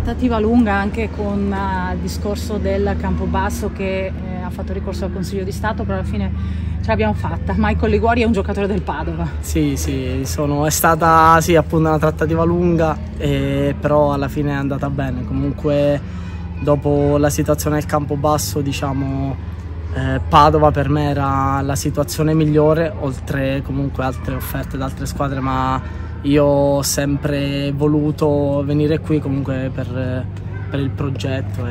trattativa lunga anche con il discorso del Campobasso che ha fatto ricorso al Consiglio di Stato, però alla fine ce l'abbiamo fatta. Michael Liguori è un giocatore del Padova. Sì, è stata sì, appunto una trattativa lunga, però alla fine è andata bene. Comunque dopo la situazione del Campobasso, diciamo, Padova per me era la situazione migliore, oltre comunque altre offerte da altre squadre, ma io ho sempre voluto venire qui comunque per il progetto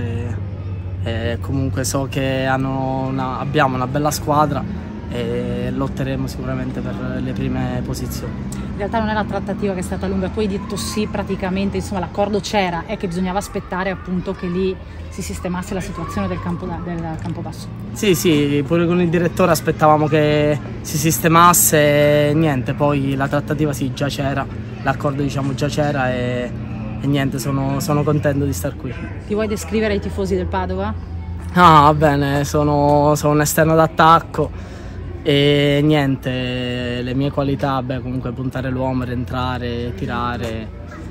e comunque so che abbiamo una bella squadra e lotteremo sicuramente per le prime posizioni. In realtà non è la trattativa che è stata lunga, tu hai detto sì praticamente, insomma l'accordo c'era, è che bisognava aspettare appunto che lì si sistemasse la situazione del Campobasso. Sì, pure con il direttore aspettavamo che si sistemasse e niente, poi la trattativa sì, già c'era, l'accordo diciamo già c'era e niente, sono contento di star qui. Ti vuoi descrivere ai tifosi del Padova? Va bene, sono un esterno d'attacco e niente, le mie qualità, comunque puntare l'uomo, rientrare, tirare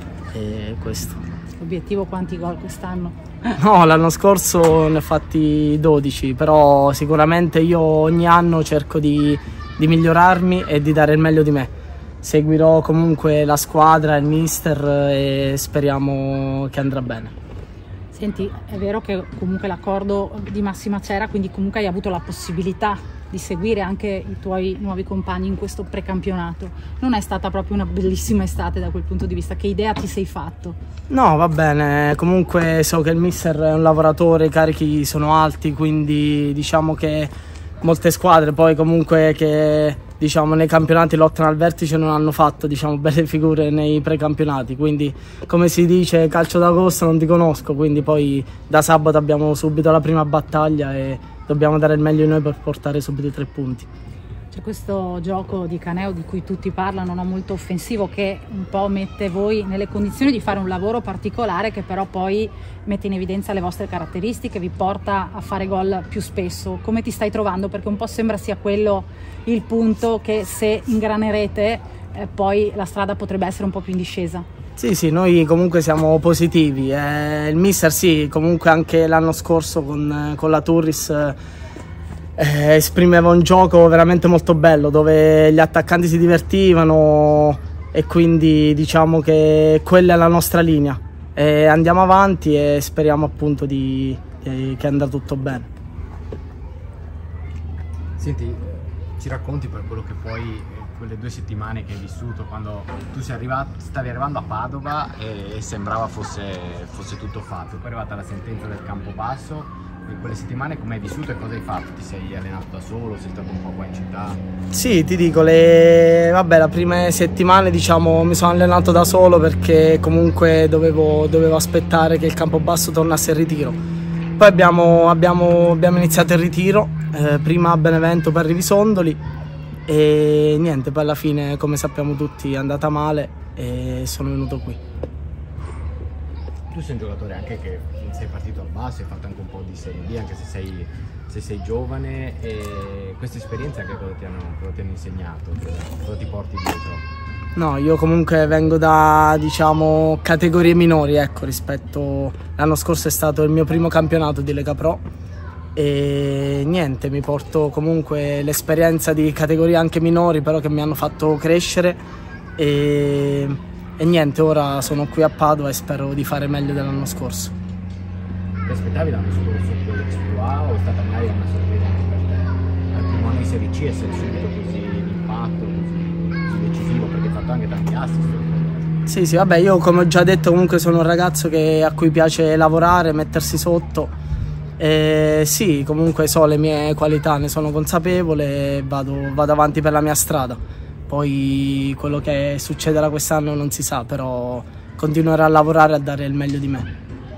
e questo. L'obiettivo quanti gol quest'anno? No, l'anno scorso ne ho fatti 12, però sicuramente io ogni anno cerco di migliorarmi e di dare il meglio di me. Seguirò comunque la squadra, il mister e speriamo che andrà bene. Senti, è vero che comunque l'accordo di massima c'era, quindi comunque hai avuto la possibilità di seguire anche i tuoi nuovi compagni in questo precampionato. Non è stata proprio una bellissima estate da quel punto di vista, che idea ti sei fatto? No, va bene, comunque so che il mister è un lavoratore, i carichi sono alti, quindi diciamo che molte squadre poi comunque che diciamo nei campionati lottano al vertice non hanno fatto diciamo belle figure nei precampionati, quindi come si dice calcio d'agosto non ti conosco, quindi poi da sabato abbiamo subito la prima battaglia e dobbiamo dare il meglio di noi per portare subito i 3 punti. C'è questo gioco di Caneo di cui tutti parlano, no? Molto offensivo, che un po' mette voi nelle condizioni di fare un lavoro particolare che però poi mette in evidenza le vostre caratteristiche, vi porta a fare gol più spesso. Come ti stai trovando? Perché un po' sembra sia quello il punto, che se ingranerete poi la strada potrebbe essere un po' più in discesa. Sì, noi comunque siamo positivi. Il mister sì, comunque anche l'anno scorso con la Turris esprimeva un gioco veramente molto bello dove gli attaccanti si divertivano e quindi diciamo che quella è la nostra linea. Andiamo avanti e speriamo appunto che andrà tutto bene. Senti, ci racconti per quello che poi quelle 2 settimane che hai vissuto quando tu stavi arrivando a Padova e sembrava fosse tutto fatto, poi è arrivata la sentenza del Campobasso. In quelle settimane come hai vissuto e cosa hai fatto? Ti sei allenato da solo? Sei stato un po' qua in città? Sì, ti dico, le prime settimane diciamo mi sono allenato da solo perché comunque dovevo aspettare che il Campobasso tornasse in ritiro. Poi abbiamo iniziato il ritiro, prima a Benevento per Rivisondoli e niente, poi alla fine come sappiamo tutti è andata male e sono venuto qui. Tu sei un giocatore anche che sei partito al basso, hai fatto anche un po' di Serie B, anche se sei giovane, e queste esperienze anche cosa ti hanno insegnato, cosa ti porti dietro? No, io comunque vengo da diciamo categorie minori, ecco, rispetto l'anno scorso è stato il mio primo campionato di Lega Pro e niente, mi porto comunque l'esperienza di categorie anche minori però che mi hanno fatto crescere e niente, ora sono qui a Padova e spero di fare meglio dell'anno scorso. Ti aspettavi l'anno scorso quello che tu hai o è stata magari una sorpresa anche per te? Al primo anno di Serie C essere subito così d'impatto, così decisivo, perché hai fatto anche tanti assist. Sì, vabbè, io come ho già detto comunque sono un ragazzo a cui piace lavorare, mettersi sotto. Sì, comunque so le mie qualità, ne sono consapevole e vado avanti per la mia strada. Poi quello che succederà quest'anno non si sa, però continuerò a lavorare e a dare il meglio di me.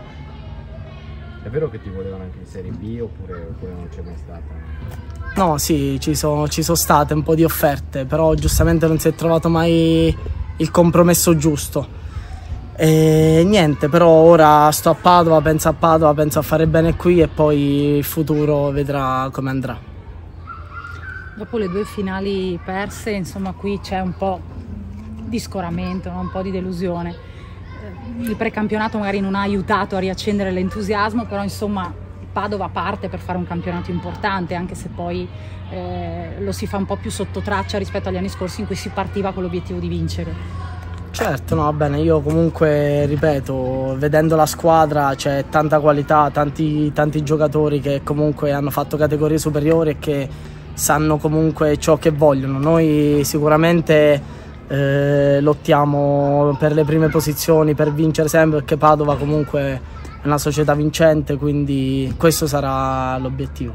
È vero che ti volevano anche in Serie B oppure non c'è mai stata? No, sì, ci sono state un po' di offerte, però giustamente non si è trovato mai il compromesso giusto. E niente, però ora sto a Padova, penso a fare bene qui e poi il futuro vedrà come andrà. Dopo le 2 finali perse, insomma qui c'è un po' di scoramento, un po' di delusione. il precampionato magari non ha aiutato a riaccendere l'entusiasmo, però insomma Padova parte per fare un campionato importante, anche se poi lo si fa un po' più sotto traccia rispetto agli anni scorsi in cui si partiva con l'obiettivo di vincere. Certo, no, va bene, io comunque ripeto, vedendo la squadra c'è tanta qualità, tanti giocatori che comunque hanno fatto categorie superiori e che sanno comunque ciò che vogliono. Noi sicuramente lottiamo per le prime posizioni, per vincere sempre, perché Padova comunque è una società vincente, quindi questo sarà l'obiettivo.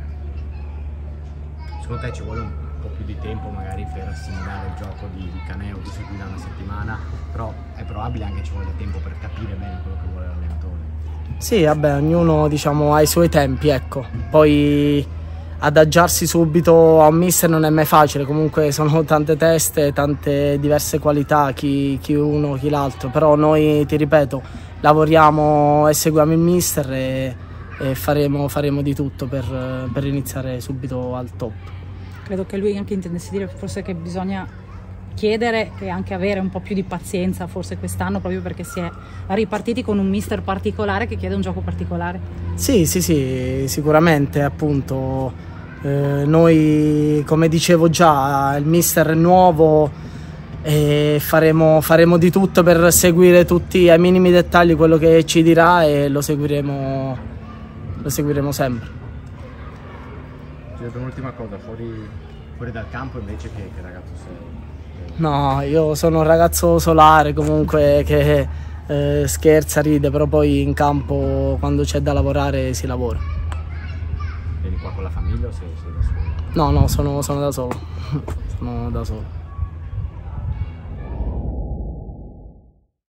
Secondo te ci vuole un po' più di tempo magari per assimilare il gioco di Caneo? Tu segui da una settimana, però è probabile anche ci voglia tempo per capire bene quello che vuole l'allenatore. Sì, vabbè, ognuno diciamo ha i suoi tempi, ecco. Poi adagiarsi subito a un mister non è mai facile, comunque sono tante teste, tante diverse qualità, chi uno, chi l'altro, però noi, ti ripeto, lavoriamo e seguiamo il mister e faremo di tutto per iniziare subito al top. Credo che lui anche intendesse dire forse che bisogna chiedere e anche avere un po' più di pazienza forse quest'anno, proprio perché si è ripartiti con un mister particolare che chiede un gioco particolare. Sì, sicuramente, appunto, noi, come dicevo già, il mister è nuovo e faremo di tutto per seguire tutti ai minimi dettagli quello che ci dirà e lo seguiremo sempre. Un'ultima cosa, fuori dal campo invece che ragazzo sei? No, io sono un ragazzo solare comunque che scherza, ride, però poi in campo quando c'è da lavorare si lavora. Vieni qua con la famiglia o sei da solo? No, sono da solo. Sono da solo.